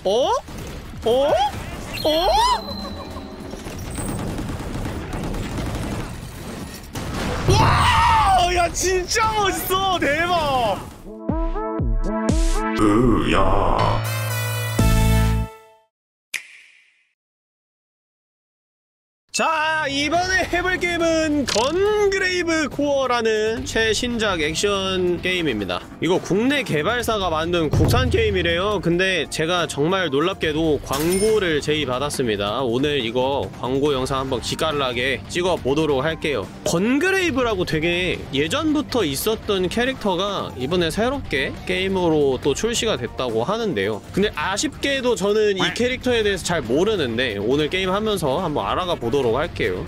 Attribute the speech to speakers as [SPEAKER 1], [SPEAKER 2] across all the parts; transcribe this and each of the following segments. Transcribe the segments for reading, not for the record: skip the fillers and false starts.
[SPEAKER 1] 어? 어? 어? 와! 야 진짜 멋있어! 대박!
[SPEAKER 2] 으야.
[SPEAKER 1] 자, 이번에 해볼 게임은 건그레이브 코어라는 최신작 액션 게임입니다. 이거 국내 개발사가 만든 국산 게임이래요. 근데 제가 정말 놀랍게도 광고를 제의받았습니다. 오늘 이거 광고 영상 한번 기깔나게 찍어보도록 할게요. 건그레이브라고 되게 예전부터 있었던 캐릭터가 이번에 새롭게 게임으로 또 출시가 됐다고 하는데요. 근데 아쉽게도 저는 이 캐릭터에 대해서 잘 모르는데 오늘 게임 하면서 한번 알아가 보도록 할게요.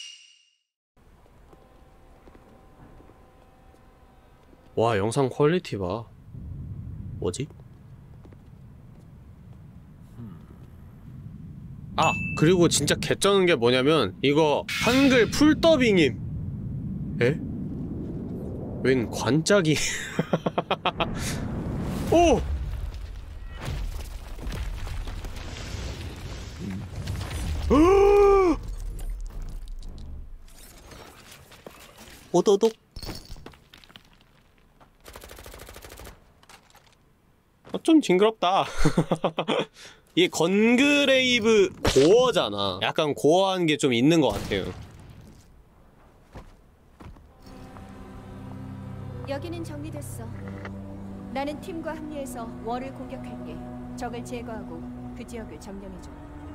[SPEAKER 1] 와, 영상 퀄리티 봐. 뭐지? 아, 그리고 진짜 개쩌는 게 뭐냐면 이거 한글 풀더빙임. 에? 웬 관짝이. 오! 오도독. 좀 징그럽다. 이게 건그레이브 고어잖아. 약간 고어한 게 좀 있는 것 같아요.
[SPEAKER 3] 여기는 정리됐어. 나는 팀과 합류해서 월을 공격할게. 적을 제거하고 그 지역을 점령해줘.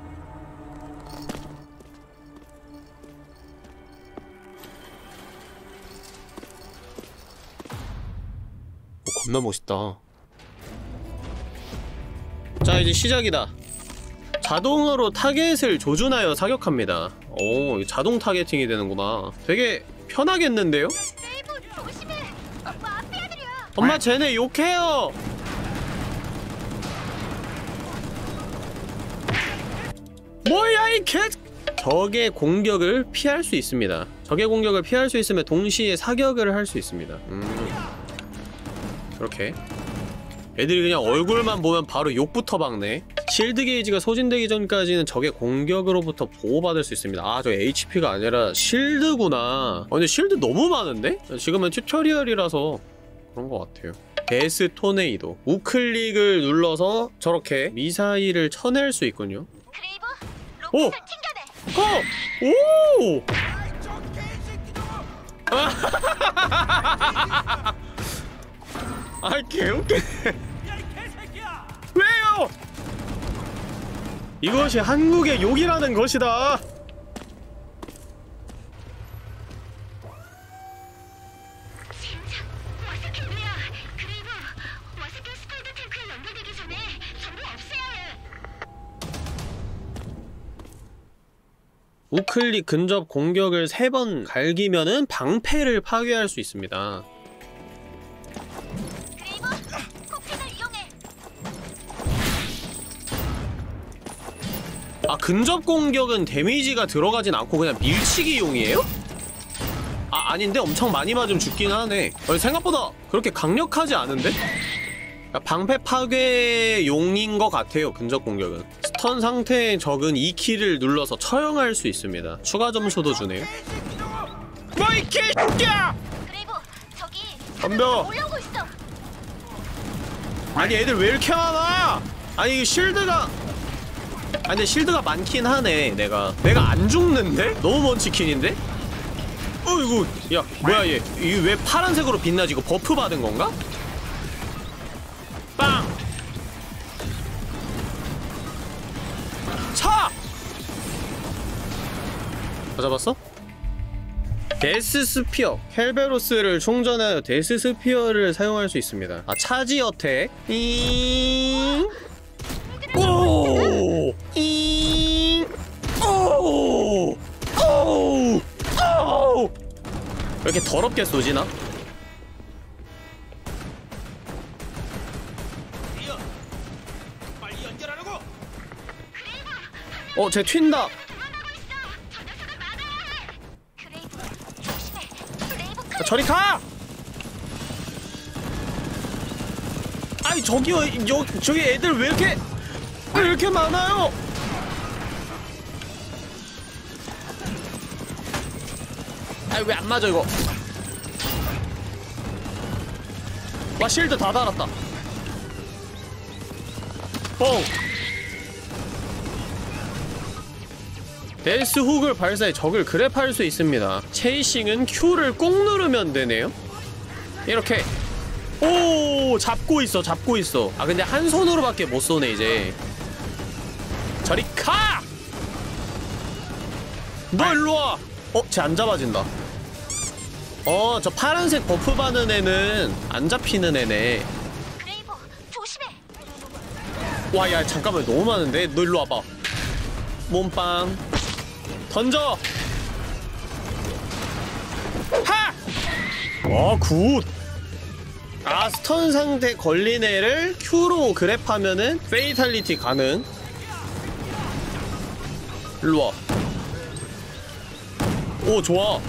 [SPEAKER 1] 겁나 멋있다. 자, 이제 시작이다. 자동으로 타겟을 조준하여 사격합니다. 오, 자동 타겟팅이 되는구나. 되게 편하겠는데요? 엄마, 쟤네 욕해요! 뭐야 이 개! 적의 공격을 피할 수 있습니다. 적의 공격을 피할 수 있으면 동시에 사격을 할 수 있습니다. 그렇게 애들이 그냥 얼굴만 보면 바로 욕부터 박네. 실드 게이지가 소진되기 전까지는 적의 공격으로부터 보호받을 수 있습니다. 아, 저 HP가 아니라 실드구나. 근데 실드 너무 많은데? 지금은 튜토리얼이라서 그런 것 같아요. 데스 토네이도. 우클릭을 눌러서 저렇게 미사일을 쳐낼 수 있군요. 오! 오! 아, 개웃기네. 왜요? 이것이 한국의 욕이라는 것이다. 우클릭 근접 공격을 3번 갈기면은 방패를 파괴할 수 있습니다. 아, 근접 공격은 데미지가 들어가진 않고 그냥 밀치기용이에요? 아, 아닌데? 엄청 많이 맞으면 죽긴 하네. 생각보다 그렇게 강력하지 않은데? 방패 파괴용인 것 같아요, 근접 공격은. 스턴 상태의 적은 2키를 눌러서 처형할 수 있습니다. 추가 점수도 주네요. 뭐 이 개새끼야! 덤벼! 아니, 애들 왜 이렇게 많아? 아니, 이게 실드가... 아니, 근데 실드가 많긴 하네. 내가 안 죽는데? 너무 먼 치킨인데? 어이구, 야, 뭐야 얘. 이게 왜 파란색으로 빛나지? 이거 버프 받은 건가? 빵! 차! 다 잡았어? 데스 스피어. 켈베로스를 충전하여 데스 스피어를 사용할 수 있습니다. 아, 차지 어택. 잉! 오! 잉! 오! 오! 오! 왜 이렇게 더럽게 쏘지나? 쟤 튄다! 저리 가! 아이, 저기요, 저기 애들 왜 이렇게... 왜 이렇게 많아요? 아, 왜 안 맞아 이거? 와, 실드 다 달았다. 뻥. 데스 훅을 발사해 적을 그랩할 수 있습니다. 체이싱은 Q를 꼭 누르면 되네요. 이렇게. 오, 잡고 있어. 아, 근데 한 손으로밖에 못 쏘네 이제. 저리 가! 너 일로 와. 쟤 안 잡아진다. 저 파란색 버프 받는 애는 안 잡히는 애네.
[SPEAKER 2] 그레이버, 조심해.
[SPEAKER 1] 와, 야, 잠깐만, 너무 많은데? 너 일로 와봐. 몸빵 던져. 하! 굿. 스턴 상태 걸린 애를 Q로 그랩하면은 페이탈리티 가능. 일로 와. 오, 좋아.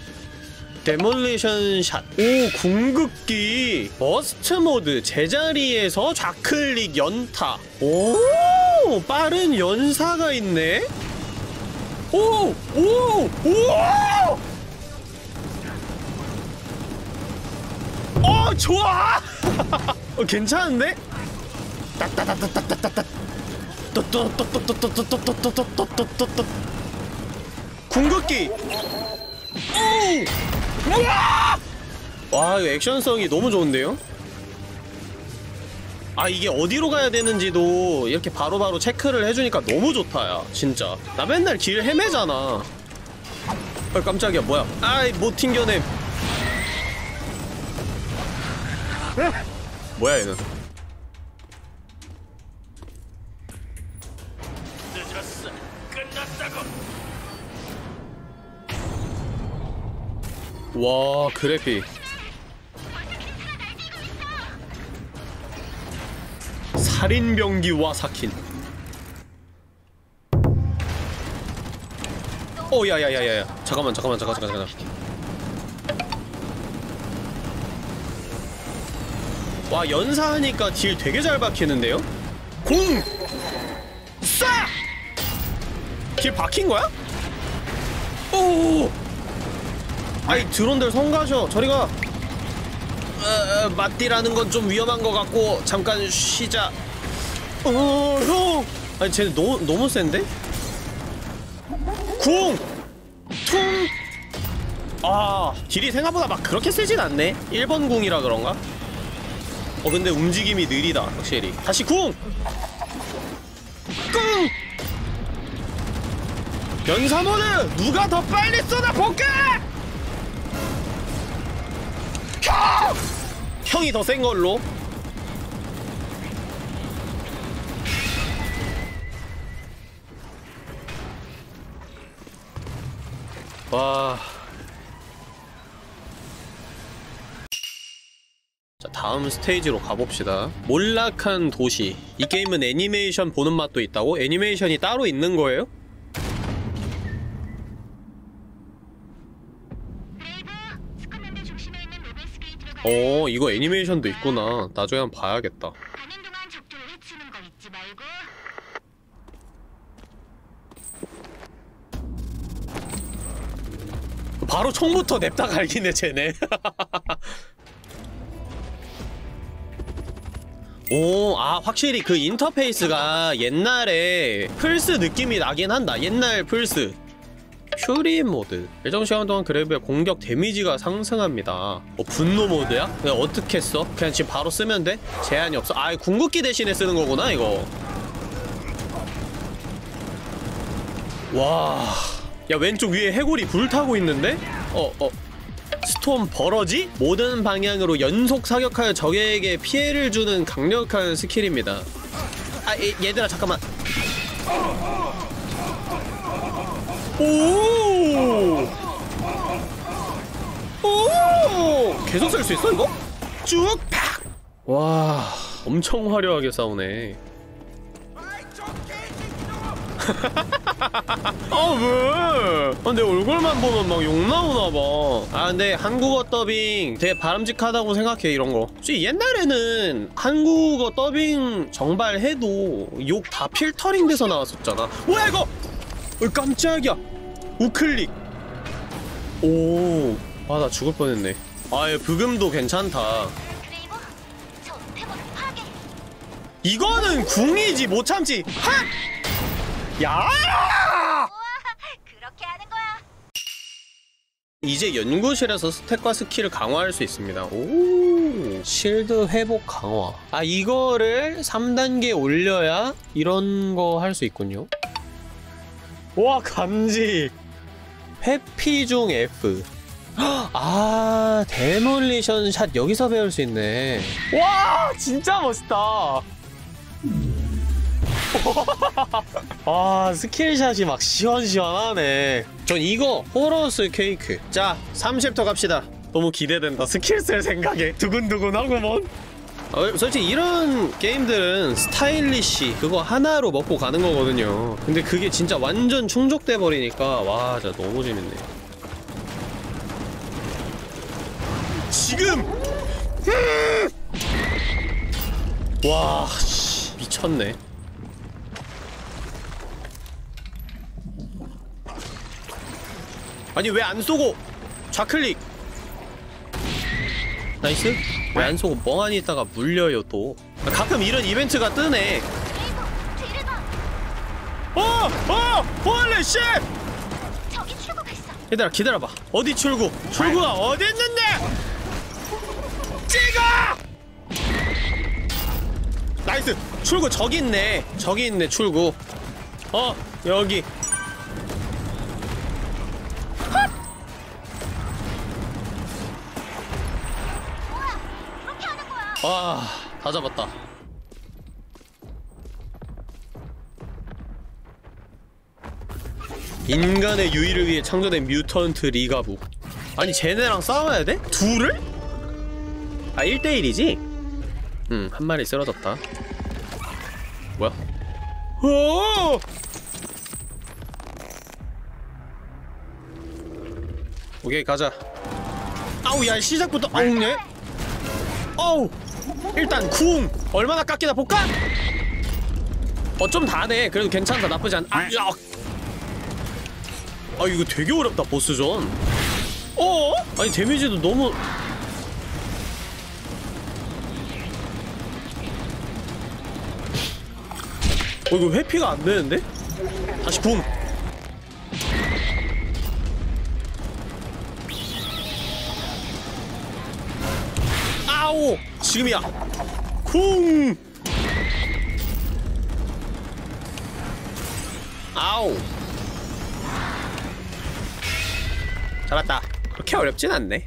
[SPEAKER 1] 데몰리션 샷. 오, 궁극기. 버스트 모드. 제자리에서 좌클릭 연타. 오, 빠른 연사가 있네. 오! 좋아! 괜찮은데? 따따따따따따따따. 궁극기. 와, 이거 액션성이 너무 좋은데요? 이게 어디로 가야 되는지도 이렇게 바로바로 체크를 해주니까 너무 좋다, 야. 진짜. 나 맨날 길 헤매잖아. 깜짝이야, 뭐야. 못 튕겨내. 뭐야, 얘는. 늦었어. 끝났다고. 와, 그래픽. 살인병기와 사킨. 야야야야야. 잠깐만. 와, 연사하니까 딜 되게 잘 박히는데요? 공! 쏴! 딜 박힌 거야? 오! 드론들 성가셔. 저리가. 맞디라는 건 좀 위험한 것 같고 잠깐 쉬자. 형! 쟤네 너무 센데? 궁! 퉁! 딜이 생각보다 막 그렇게 세진 않네. 1번 궁이라 그런가? 근데 움직임이 느리다, 확실히. 다시 궁! 꿍! 연사모드! 누가 더 빨리 쏘나 볼까? 형이 더 센 걸로. 와. 자, 다음 스테이지로 가봅시다. 몰락한 도시. 이 게임은 애니메이션 보는 맛도 있다고? 애니메이션이 따로 있는 거예요? 이거 애니메이션도 있구나. 나중에 한번 봐야겠다.
[SPEAKER 2] 가는 동안 적들을 해치는 거 잊지 말고.
[SPEAKER 1] 바로 총부터 냅다 갈기네, 쟤네. 확실히 그 인터페이스가 옛날에 플스 느낌이 나긴 한다. 옛날 플스. 퓨리 모드. 일정 시간 동안 그래브의 공격 데미지가 상승합니다. 분노 모드야? 그냥 어떻게 써? 그냥 지금 바로 쓰면 돼? 제한이 없어. 궁극기 대신에 쓰는 거구나, 이거. 와. 야, 왼쪽 위에 해골이 불타고 있는데? 스톰 버러지? 모든 방향으로 연속 사격하여 적에게 피해를 주는 강력한 스킬입니다. 얘들아, 잠깐만. 오! 계속 쓸 수 있어, 이거? 쭉! 팍! 와, 엄청 화려하게 싸우네. 왜? 내 얼굴만 보면 막 욕 나오나봐. 근데 한국어 더빙 되게 바람직하다고 생각해, 이런 거. 솔직히 옛날에는 한국어 더빙 정발해도 욕 다 필터링 돼서 나왔었잖아. 뭐야, 이거! 깜짝이야. 우클릭. 오. 나 죽을 뻔했네. 브금도 괜찮다.
[SPEAKER 2] 그레이버, 저 태모를 파괴.
[SPEAKER 1] 이거는 궁이지, 못 참지. 핫! 야!
[SPEAKER 2] 우와, 그렇게 하는 거야.
[SPEAKER 1] 이제 연구실에서 스탯과 스킬을 강화할 수 있습니다. 오, 실드 회복 강화. 이거를 3단계 올려야 이런 거 할 수 있군요. 와, 감지. 회피 중 F. 데몰리션 샷 여기서 배울 수 있네. 와, 진짜 멋있다. 스킬샷이 막 시원시원하네. 전 이거 호러스 케이크. 자, 3챕터 갑시다. 너무 기대된다. 스킬 쓸 생각에 두근두근하구먼. 솔직히 이런 게임들은 스타일리시 그거 하나로 먹고 가는 거거든요. 근데 그게 진짜 완전 충족돼 버리니까 와, 진짜 너무 재밌네. 지금! 와, 미쳤네. 아니, 왜 안 쏘고 좌클릭. 나이스. 왜 안 쏘고 멍하니 있다가 물려요 또. 가끔 이런 이벤트가 뜨네.
[SPEAKER 2] 그레이버, 뒤를 봐.
[SPEAKER 1] 홀리 쉣!
[SPEAKER 2] 저기 출구가 있어.
[SPEAKER 1] 얘들아, 기다려봐. 어디 출구? 출구가 어디 있는데? 찍어! 나이스. 출구 저기 있네. 저기 있네, 출구. 여기.
[SPEAKER 2] 뭐야, 그렇게 하는 거야.
[SPEAKER 1] 다 잡았다. 인간의 유의를 위해 창조된 뮤턴트 리가부. 아니, 쟤네랑 싸워야 돼? 둘을? 1대1이지? 한 마리 쓰러졌다. 뭐야? 오! 오케이, 가자. 아우, 야, 시작부터 아우네. 어우, 일단 궁 얼마나 깎이나 볼까? 좀 다네. 그래도 괜찮다. 나쁘지 않. 이거 되게 어렵다, 보스전. 아니, 데미지도 너무. 이거 회피가 안 되는데? 다시 궁. 아오! 지금이야. 궁! 아우. 잡았다. 그렇게 어렵진 않네.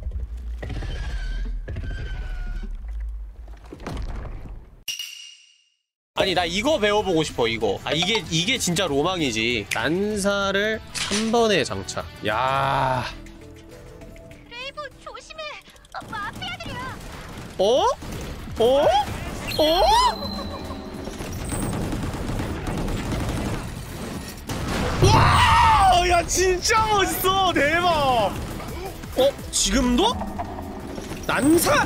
[SPEAKER 1] 아니, 나 이거 배워보고 싶어, 이거. 이게 진짜 로망이지. 난사를 3번에 장착. 야.
[SPEAKER 2] 그레이버, 조심해. 마피아들이야.
[SPEAKER 1] 와! 야, 진짜 멋있어! 대박! 지금도? 난사?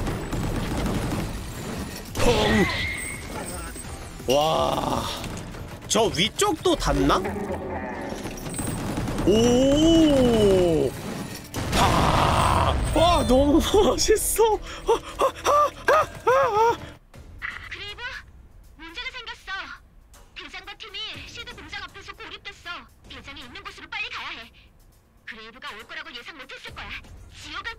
[SPEAKER 1] 펑! 와, 저 위쪽도 닿나? 오! 와, 너무 멋있어!
[SPEAKER 2] 그레이버, 문제가 생겼어. 대장과 팀이 시드 공장 앞에서 고립됐어. 대장이 있는 곳으로 빨리 가야 해. 그레이브가 올 거라고 예상 못했을 거야. 지옥을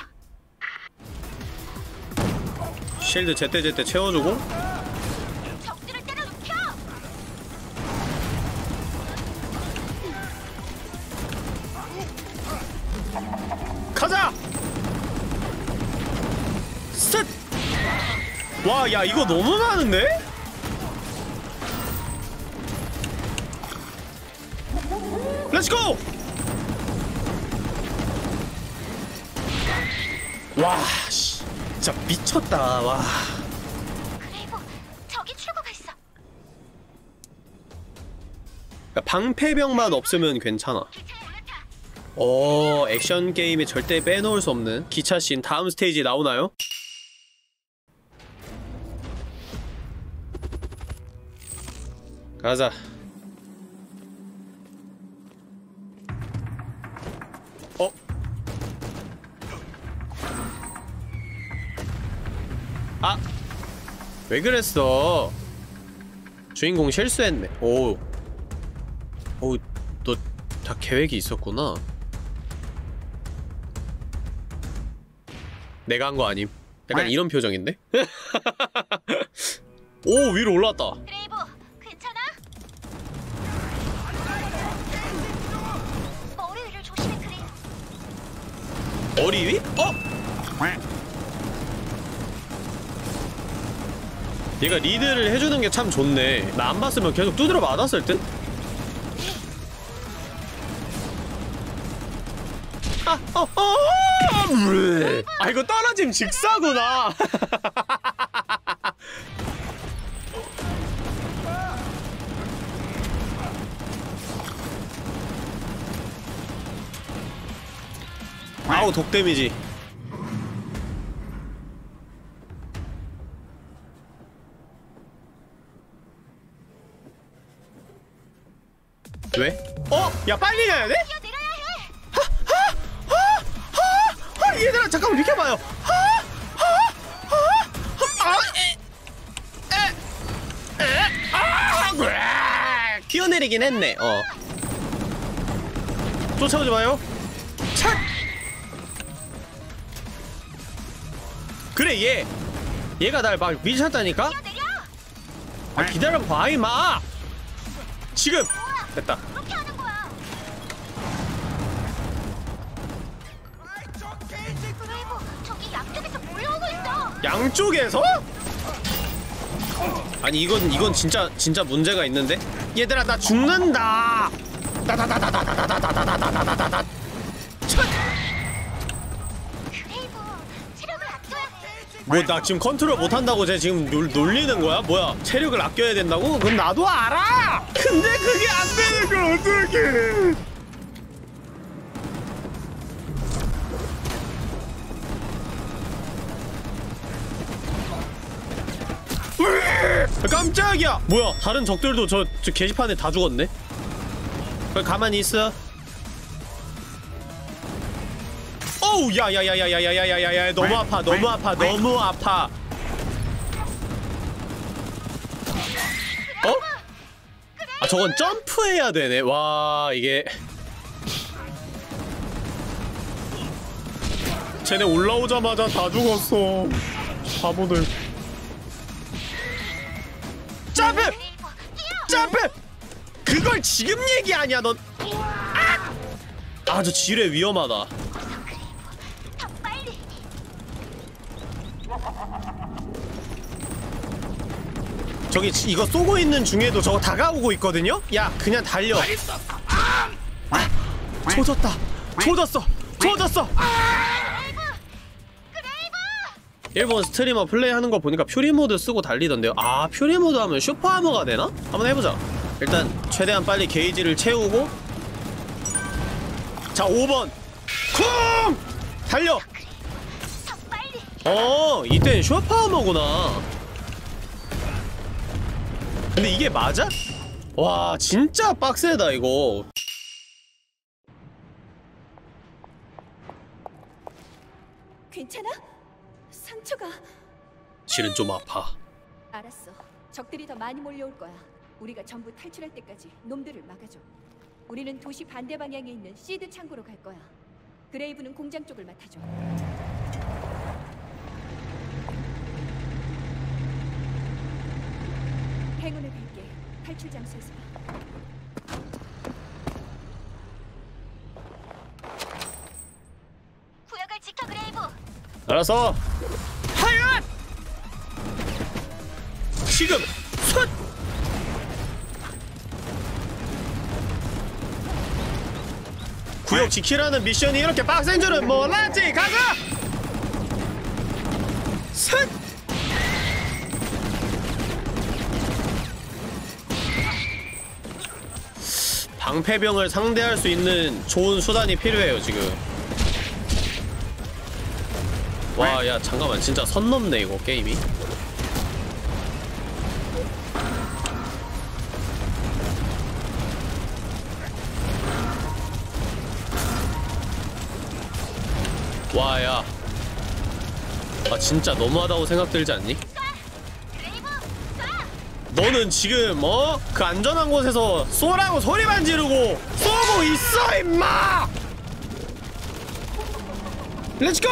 [SPEAKER 2] 보여줘.
[SPEAKER 1] 실드 제때 채워주고.
[SPEAKER 2] 적들을 때려 눕혀.
[SPEAKER 1] 가자! 셋! 와, 야, 이거 너무 많은데? 렛츠고! 와, 씨, 진짜 미쳤다. 와.
[SPEAKER 2] 그레이버, 저기 출구가 있어.
[SPEAKER 1] 그러니까 방패병만 없으면 괜찮아. 액션 게임에 절대 빼놓을 수 없는 기차씬 다음 스테이지 나오나요? 가자. 아! 왜 그랬어? 주인공 실수했네. 너 다 계획이 있었구나. 내가 한 거 아님. 약간 이런 표정인데? 오, 위로 올라왔다.
[SPEAKER 2] 그레이브, 괜찮아? 머리 위를 조심해, 그레이브.
[SPEAKER 1] 머리 위? 얘가 리드를 해주는 게 참 좋네. 나 안 봤으면 계속 두드려 맞았을 듯? 이거 떨어짐 직사구나. 아우, 독 데미지. 왜? 야, 빨리 가야 돼?
[SPEAKER 2] 뛰어내려야 해.
[SPEAKER 1] 얘들아, 잠깐만 비켜봐요. 뛰어내리긴 했네. 쫓아오지 마요. 착! 그래, 얘가 날 막 미쳤다니까?
[SPEAKER 2] 뛰어내려.
[SPEAKER 1] 기다려봐, 이마! 지금! 됐다.
[SPEAKER 2] 그렇게 하는 거야. 그레이브, 저기 양쪽에서 몰려오고 있어.
[SPEAKER 1] 양쪽에서? 아니, 이건 진짜 문제가 있는데? 얘들아, 나 죽는다! 다다다다다다다다다다다다다다다.
[SPEAKER 2] 그레이브, 체력을 아껴야 해.
[SPEAKER 1] 뭐, 나 지금 컨트롤 못한다고 쟤 지금 놀리는 거야? 뭐야, 체력을 아껴야 된다고? 그건 나도 알아! 근데 그게 안 되는 걸 어떡해! 깜짝이야! 뭐야, 다른 적들도 저 게시판에 다 죽었네? 가만히 있어. 어우, 야야야야야야야야야야, 너무 아파, 너무 아파, 너무 아파. 저건 점프해야 되네. 와, 이게 쟤네 올라오자마자 다 죽었어. 바보들. 점프! 점프! 그걸 지금 얘기 아니야, 넌. 저 지뢰 위험하다.
[SPEAKER 2] 더 빨리.
[SPEAKER 1] 저기 이거 쏘고 있는 중에도 저거 다가오고 있거든요? 야, 그냥 달려. 조졌다. 조졌어. 조졌어. 일본 스트리머 플레이하는 거 보니까 퓨리모드 쓰고 달리던데요. 퓨리모드 하면 슈퍼아머가 되나? 한번 해보자. 일단 최대한 빨리 게이지를 채우고. 자, 5번 쿵! 달려.
[SPEAKER 2] 더 빨리.
[SPEAKER 1] 이땐 슈퍼아머구나. 근데 이게 맞아? 와, 진짜 빡세다 이거.
[SPEAKER 3] 괜찮아? 상처가...
[SPEAKER 1] 실은 좀 아파.
[SPEAKER 3] 알았어. 적들이 더 많이 몰려올 거야. 우리가 전부 탈출할 때까지 놈들을 막아줘. 우리는 도시 반대 방향에 있는 시드 창고로 갈 거야. 그레이브는 공장 쪽을 맡아줘. 행운을 빌게. 탈출 장소에서 봐.
[SPEAKER 2] 구역을 지켜, 그레이브.
[SPEAKER 1] 알았어. 하얏! 지금 xuất! 구역 지키라는 미션이 이렇게 빡센 줄은 몰랐지. 가자! 쉿! 방패병을 상대할 수 있는 좋은 수단이 필요해요 지금. 와, 야 잠깐만, 진짜 선 넘네 이거 게임이. 와, 야, 아 진짜 너무하다고 생각 들지 않니? 너는 지금 그 안전한 곳에서 쏘라고 소리만 지르고 쏘고 있어 임마! 렛츠고!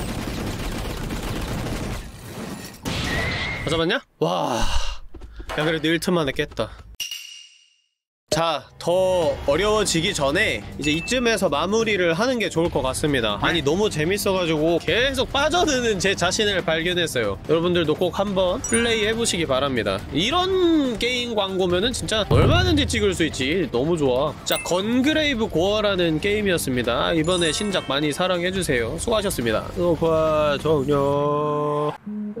[SPEAKER 1] 잡았냐? 와, 야 그래도 1틈 만에 깼다. 자, 더 어려워지기 전에 이제 이쯤에서 마무리를 하는 게 좋을 것 같습니다. 아니 너무 재밌어가지고 계속 빠져드는 제 자신을 발견했어요. 여러분들도 꼭 한번 플레이 해보시기 바랍니다. 이런 게임 광고면은 진짜 얼마든지 찍을 수 있지. 너무 좋아. 자, 건그레이브 고어라는 게임이었습니다. 이번에 신작 많이 사랑해주세요. 수고하셨습니다. 녹화 종료.